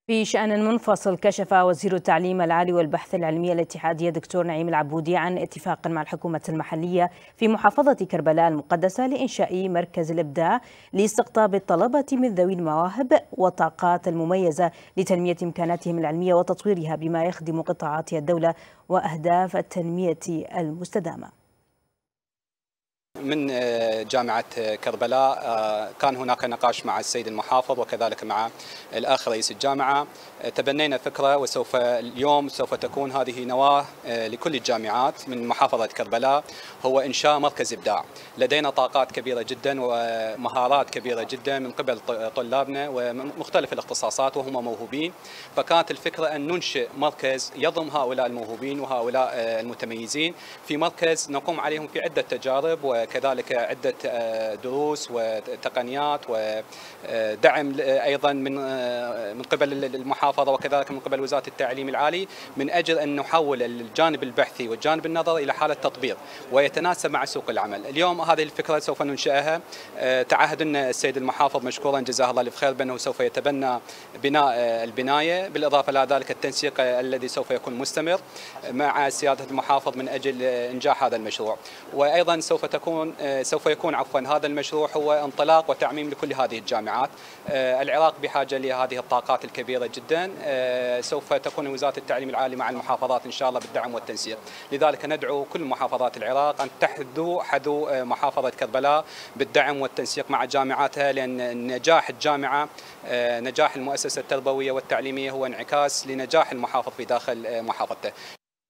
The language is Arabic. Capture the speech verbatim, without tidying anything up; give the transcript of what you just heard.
في شأن منفصل، كشف وزير التعليم العالي والبحث العلمي الاتحادي الدكتور نعيم العبودي عن اتفاق مع الحكومة المحلية في محافظة كربلاء المقدسة لإنشاء مركز الإبداع لاستقطاب الطلبة من ذوي المواهب والطاقات المميزة لتنمية إمكاناتهم العلمية وتطويرها بما يخدم قطاعات الدولة وأهداف التنمية المستدامة. من جامعة كربلاء كان هناك نقاش مع السيد المحافظ وكذلك مع الأخ رئيس الجامعة. تبنينا فكرة وسوف اليوم سوف تكون هذه نواة لكل الجامعات من محافظة كربلاء، هو إنشاء مركز إبداع. لدينا طاقات كبيرة جدا ومهارات كبيرة جدا من قبل طلابنا ومختلف الاختصاصات وهم موهوبين، فكانت الفكرة أن ننشئ مركز يضم هؤلاء الموهوبين وهؤلاء المتميزين في مركز نقوم عليهم في عدة تجارب وكذلك عدة دروس وتقنيات ودعم أيضا من من قبل المحافظة وكذلك من قبل وزارة التعليم العالي، من أجل أن نحول الجانب البحثي والجانب النظري إلى حالة تطبيق ويتناسب مع سوق العمل. اليوم هذه الفكرة سوف ننشئها. تعهد لنا السيد المحافظ مشكورا جزاه الله الف خير بأنه سوف يتبنى بناء البناية، بالإضافة إلى ذلك التنسيق الذي سوف يكون مستمر مع سيادة المحافظ من أجل إنجاح هذا المشروع. وأيضا سوف تكون سوف يكون عفوا هذا المشروع هو انطلاق وتعميم لكل هذه الجامعات. العراق بحاجة لهذه الطاقات الكبيرة جدا. سوف تكون وزارة التعليم العالي مع المحافظات إن شاء الله بالدعم والتنسيق، لذلك ندعو كل محافظات العراق أن تحذو حذو محافظة كربلاء بالدعم والتنسيق مع جامعاتها، لأن نجاح الجامعة نجاح المؤسسة التربوية والتعليمية هو انعكاس لنجاح المحافظ في داخل محافظته.